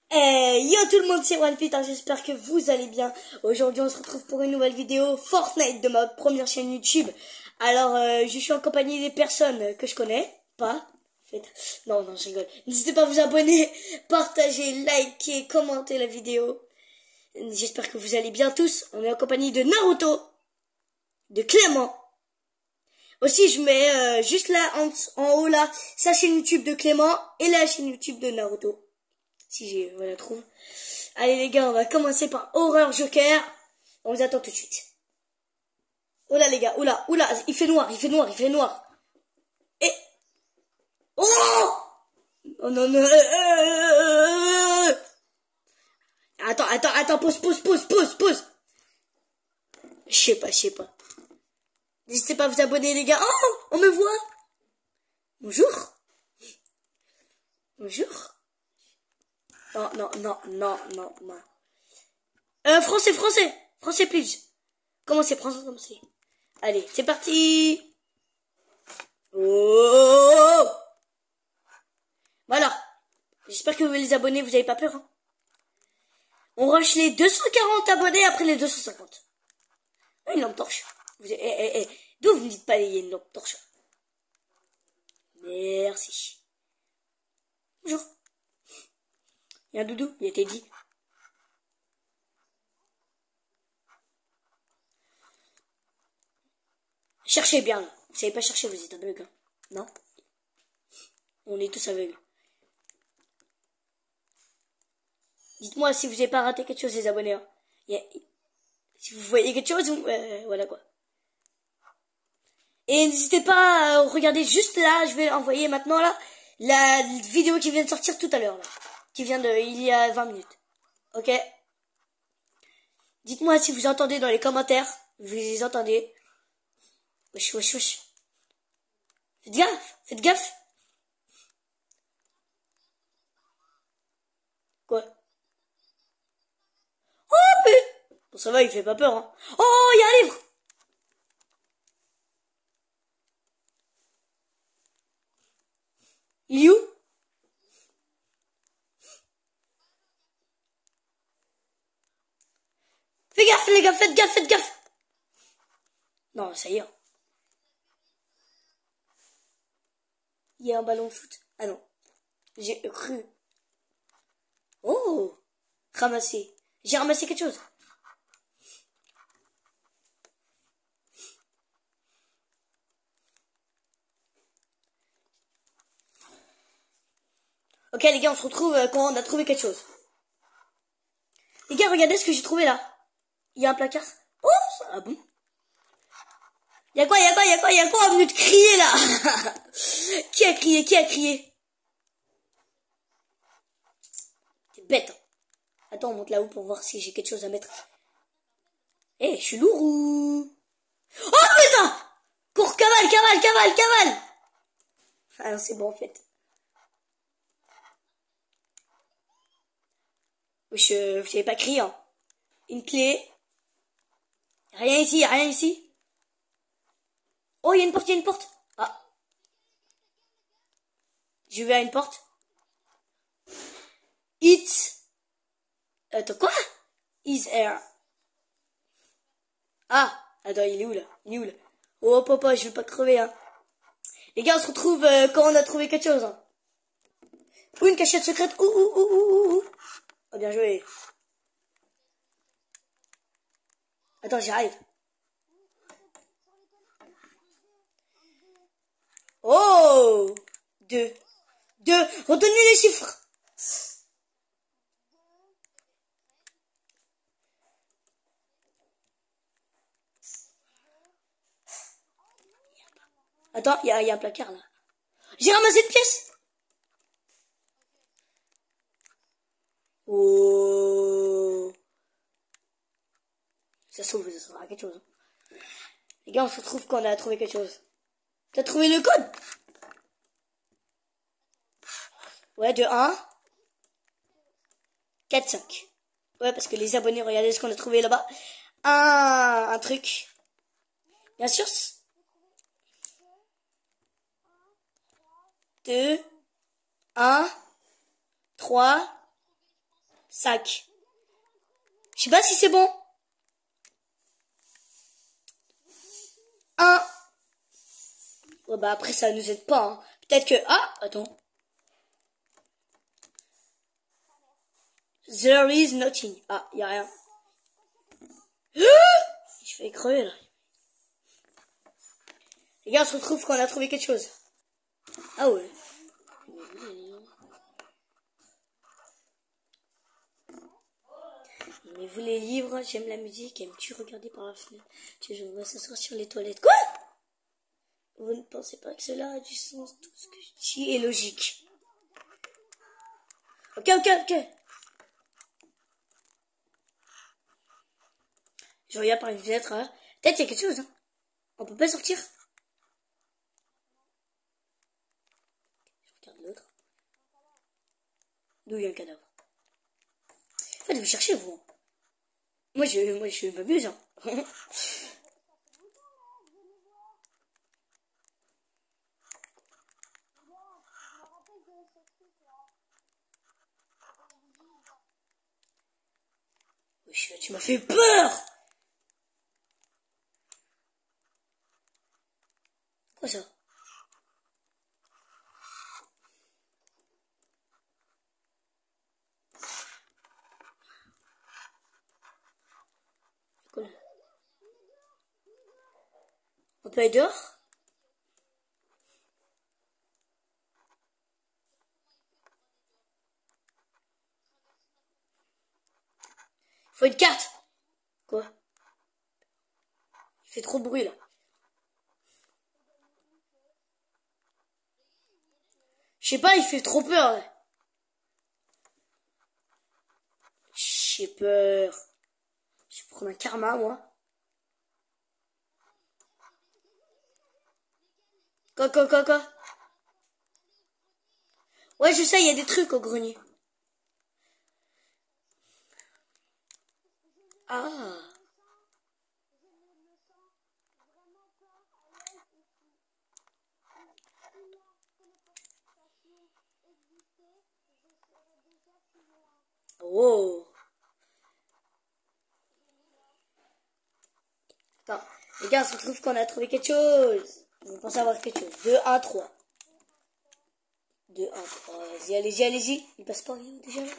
Yo tout le monde, c'est OnePete, j'espère que vous allez bien. Aujourd'hui on se retrouve pour une nouvelle vidéo Fortnite de ma première chaîne YouTube. Alors je suis en compagnie des personnes que je connais, pas en fait. Non, je rigole. N'hésitez pas à vous abonner, partager, liker, commenter la vidéo. J'espère que vous allez bien tous. On est en compagnie de Naruto, de Clément. Aussi je mets juste là en haut là sa chaîne YouTube de Clément et la chaîne YouTube de Naruto. Si je la trouve. Allez les gars, on va commencer par Horreur Joker. On vous attend tout de suite. Oula les gars, oula, il fait noir. Et... Oh, oh non, non. Attends, pause. Je sais pas. N'hésitez pas à vous abonner les gars. Oh, on me voit. Bonjour. Non. Français, please. Commencez. Allez, c'est parti. Oh. Voilà. J'espère que vous les abonnés, vous avez pas peur. Hein. On rush les 240 abonnés après les 250. Une lampe torche. D'où vous ne dites pas il y a une lampe torche? Merci. Bonjour. Il y a un doudou, il a été dit. Cherchez bien là. Vous savez pas chercher, vous êtes aveugle. Hein. Non? On est tous aveugles. Dites-moi si vous n'avez pas raté quelque chose, les abonnés. Hein. Si vous voyez quelque chose, voilà quoi. Et n'hésitez pas à regarder juste là, je vais envoyer maintenant là, la vidéo qui vient de sortir tout à l'heure. Qui vient de, il y a 20 minutes. Ok? Dites-moi si vous entendez dans les commentaires. Vous les entendez. Wesh. Faites gaffe. Quoi? Oh putain! Bon, ça va, il fait pas peur, hein. Oh, il y a un livre! Il est où? Faites gaffe, les gars, faites gaffe! Non, ça y est. Il y a un ballon de foot. Ah non. J'ai cru. Oh! Ramassé. J'ai ramassé quelque chose. Ok les gars, on se retrouve quand on a trouvé quelque chose. Les gars, regardez ce que j'ai trouvé là. Il y a un placard. Oh, ah bon? Il y a quoi au milieu de crier là? Qui a crié? T'es bête. Hein. Attends, on monte là-haut pour voir si j'ai quelque chose à mettre. Je suis lourd. Oh putain! Cours, cavale! Ah non, c'est bon en fait. Je savais pas crier. Hein. Une clé. Rien ici. Oh, il y a une porte. Ah. Je vais à une porte. Attends, quoi? Is air. Ah. Attends, il est où là? Oh, papa, je veux pas crever, hein. Les gars, on se retrouve quand on a trouvé quelque chose. Hein. Ou une cachette secrète. Ouh. Oh, bien joué. Attends, j'y arrive. Oh! 2. Redonnez les chiffres. Attends, il y a un placard là. J'ai ramassé une pièce. Oh. Ça sauve, ça sera quelque chose. Les gars, on se retrouve quand on a trouvé quelque chose. T'as trouvé le code? Ouais, de 1, 4, 5. Ouais, parce que les abonnés, regardez ce qu'on a trouvé là-bas. Un truc. Bien sûr. 2, 1, 3, 5. Je sais pas si c'est bon. 1. Ouais, bah après, ça nous aide pas. Hein. Peut-être que... Ah, attends. There is nothing. Ah, y a rien. Je vais crever, là. Les gars, on se retrouve quand on a trouvé quelque chose. Ah ouais. Aimez-vous les livres? J'aime la musique. Aimes-tu regarder par la fenêtre? Je me vois s'asseoir sur les toilettes. Quoi? Vous ne pensez pas que cela a du sens? Tout ce que je dis est logique. Ok. Je regarde par une fenêtre. Hein. Peut-être il y a quelque chose. Hein. On peut pas sortir. Je regarde l'autre. D'où il y a un cadavre. En fait, vous cherchez, vous. Moi, je m'amuse. Hein. Tu m'as fait peur. Quoi ça? Quoi? On peut aller dehors? Faut une carte. Quoi? Il fait trop de bruit là. Je sais pas, il fait trop peur. Là. J'ai peur. Je vais prendre un karma, moi. Quoi? Ouais, je sais, il y a des trucs au grenier. Ah. Oh. Attends, les gars, on se retrouve qu'on a trouvé quelque chose. On pense avoir quelque chose. 2, 1, 3. 2, 1, 3. Vas-y, allez-y. Il passe pas rien déjà là.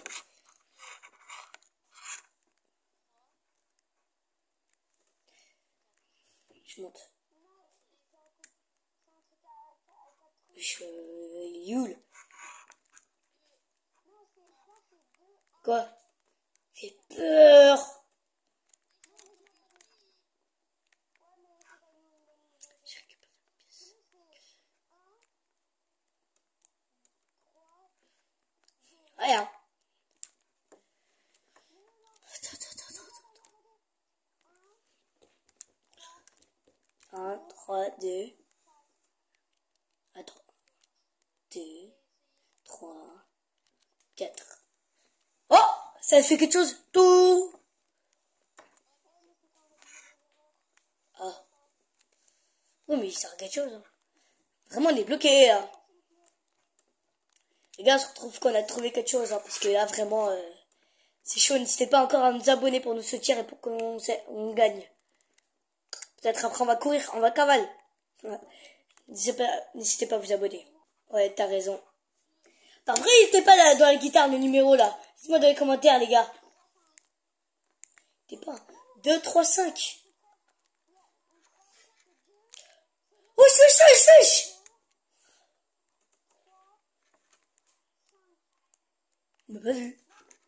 Je monte. Il est où là? Quoi? J'ai peur. Rien. Attends. 1, 3, 2. Attends. 2, 3, 4. Oh! Ça fait quelque chose. Tout. Ah. Oui, mais il sert à quelque chose. Hein. Vraiment, on est bloqué là. Les gars, on se retrouve qu'on a trouvé quelque chose. Hein, parce que là, vraiment, c'est chaud. N'hésitez pas encore à nous abonner pour nous soutenir et pour qu'on gagne. Peut-être après, on va courir, on va cavale. Ouais. N'hésitez pas à vous abonner. Ouais, t'as raison. Par vrai, n'hésitez pas là, dans la guitare, le numéro là. Dites-moi dans les commentaires, les gars. T'es pas 2, 3, 5. Wesh. On m'a pas vu.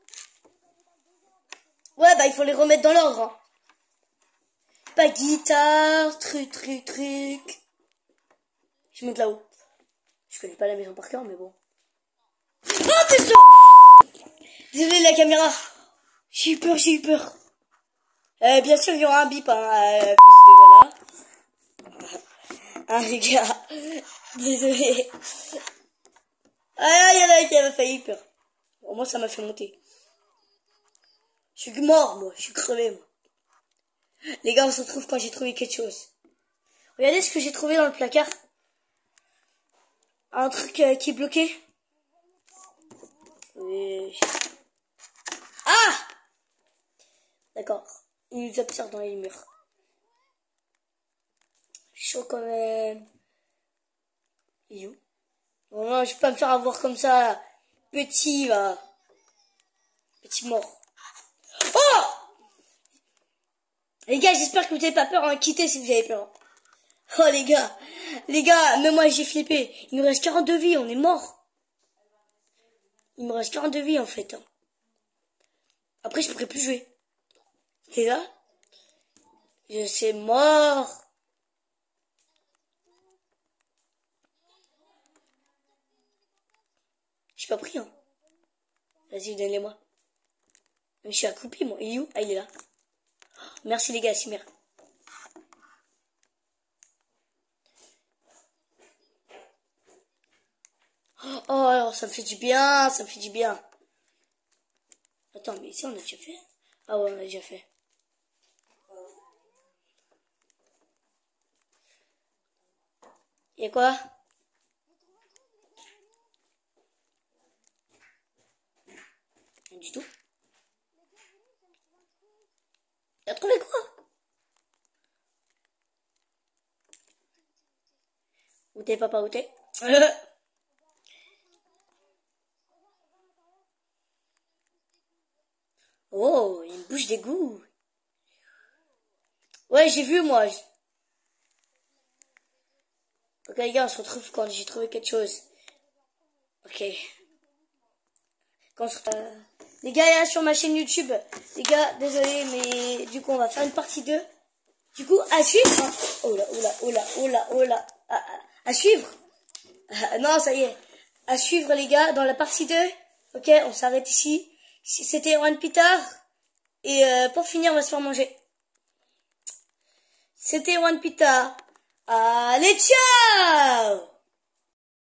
Ouais, bah il faut les remettre dans l'ordre. Hein. Pas guitare, truc. Je monte là-haut. Je connais pas la maison par cœur, mais bon. Oh putain! Désolé la caméra. J'ai eu peur. Bien sûr, il y aura un bip, hein, fils de voilà. Ah les gars, désolé. Ah, il y en a qui avait failli peur. Au moins, ça m'a fait monter. Je suis mort, moi. Je suis crevé, moi. Les gars, on se retrouve quand j'ai trouvé quelque chose. Regardez ce que j'ai trouvé dans le placard. Un truc qui est bloqué. Oui. d'accord. Il nous observe dans les murs. Chaud quand même. Il est où? Non, je vais pas me faire avoir comme ça. Petit, là. Petit mort. Oh! Les gars, j'espère que vous n'avez pas peur. Hein. Quittez si vous avez peur. Oh, les gars, même moi j'ai flippé. Il nous reste 42 vies, on est mort. Il me reste 42 vies, en fait. Hein. Après, je pourrais plus jouer. Les gars, je suis mort. J'ai pas pris, hein. Vas-y, donnez-les-moi. Je suis accroupi, moi. Il est où? Ah, il est là. Merci, les gars, Simer. Oh, alors, ça me fait du bien, ça me fait du bien. Attends, mais ici, on a déjà fait? Ah ouais, on a déjà fait. Y'a quoi? Rien du tout. T'as trouvé quoi? Où t'es, papa, où t'es? Oh, il y a une bouche d'égout. Ouais, j'ai vu, moi. Ok, les gars, on se retrouve quand j'ai trouvé quelque chose. Ok. Quand on se... Les gars, là, sur ma chaîne YouTube. Les gars, désolé, mais du coup, on va faire une partie 2. Du coup, à suivre. Hein. Oh là, oh là, oh là, oh là, oh là. À suivre. Non, ça y est. À suivre, les gars, dans la partie 2. Ok, on s'arrête ici. C'était One Peter. Et pour finir, on va se faire manger. C'était One Peter. Allez, ciao!